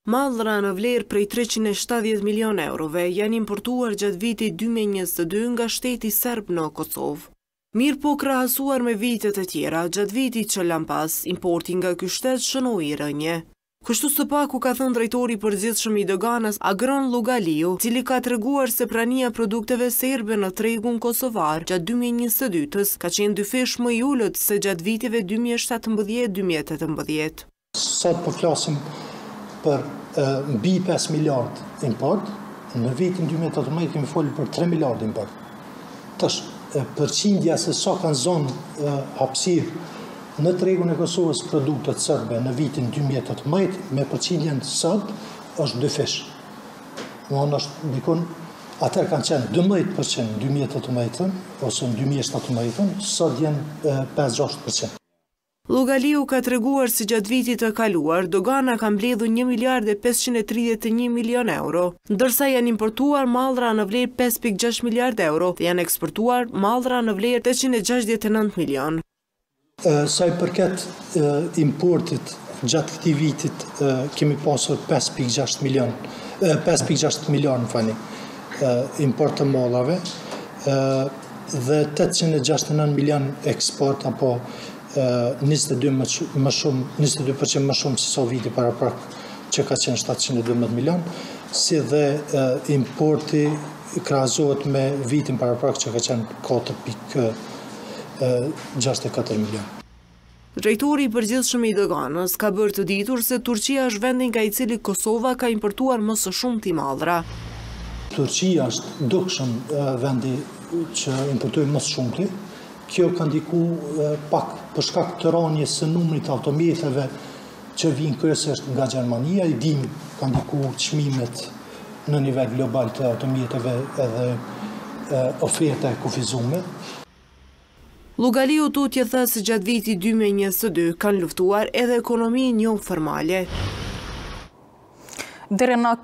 Mallra në vlerë prej 370 milion eurove janë importuar gjatë vitit 2022 nga shteti serb në Kosovë. Mirë po krahasuar me vitet e tjera, gjatë vitit që lan pas, importi nga ky shtet shënoi rënje. Kështu së paku ka thënë drejtori i përgjithshëm i doganës Agron Lugaliu, cili ka treguar se prania produkteve serbe në tregun kosovar gjatë 2022-s ka qenë dyfish më i ulët se gjatë viteve 2017-2018. Sot po flasim për mbi 5 miliard import, në vitin 2018 kemi folur për 3 miliard import. Tash, përqindja se sa kanë zonë hapësirë në tregun e Kosovës produktet serbe në vitin 2018 me përqindjen sot është dyfish. Domthonë është dikon atëherë kanë qenë 12% në 2018 ose në 2017, sot janë 5-6%. Lugaliu ka treguar se gjatë vitit të kaluar, dogana ka mbledhur 1 miliard e 531 milion euro, ndërsa janë importuar mallra në vlerë 5.6 miliard euro dhe janë eksportuar mallra në vlerë 869 milion. Sa i përket importit gjatë këtij vitit kemi pasur 5.6 milion import të mallrave dhe 869 milion eksport apo 22% më shumë se sa viti paraprak që ka qenë 712 milion, si dhe importi krahasohet me vitin paraprak që ka qenë 4.64 milion. Drejtori i përgjithshëm i doganës ka bërë të ditur se Turqia është vendi nga i cili Kosova ka importuar më së shumti mallra. Turqia është dukshëm vendi që importojë më së shumti. Kjo ka ndiku pak për shkak të rënies së numrit automjeteve që vijnë kryesisht nga Gjermania, i dim ka ndiku çmimet në nivel global të automjeteve edhe oferta e kufizuar. Lugaliu tutje tha se gjatë vitit 2022 kanë luftuar edhe ekonominë jo formale. Deri në